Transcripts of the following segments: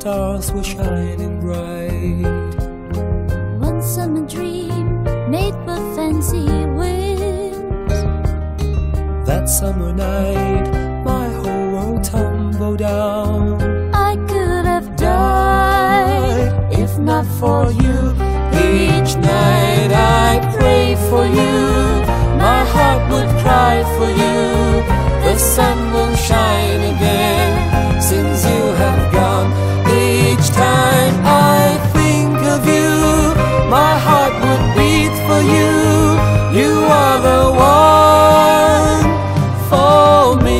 stars were shining bright. One summer dream made with fancy whims. That summer night, my whole world tumbled down. I could have died if not for you. Each night I pray for you. My heart would cry for you. The sun will shine again since you have gone. Each time I think of you, my heart would beat for you. You are the one for me.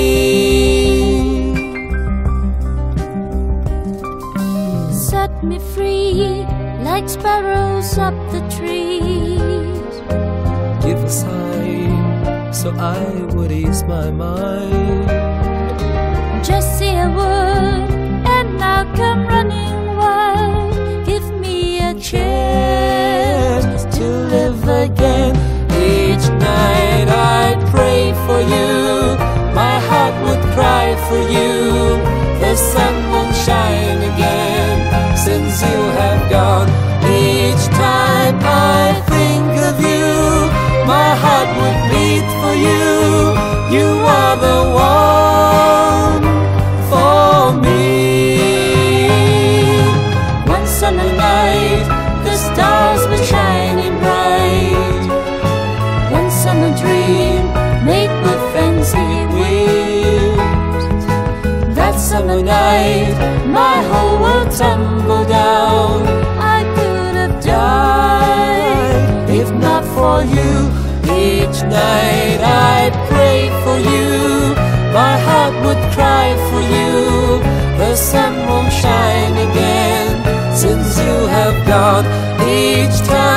Set me free like sparrows up the trees. Give a sign so I would ease my mind. Just say a word and I'll come running wild. Give me a chance To live again. Each night I pray for you. My heart would cry for you. The sun won't shine again since you have gone. Each time I think of you, my heart would beat for you. You are the one for me. One summer night, the stars were shining bright. One summer dream made with fancy whims. That summer night, my whole world tumbled down. I could have died If not for you, each night I'd pray for you. My heart would cry for you. The sun won't shine again since you have gone. Each time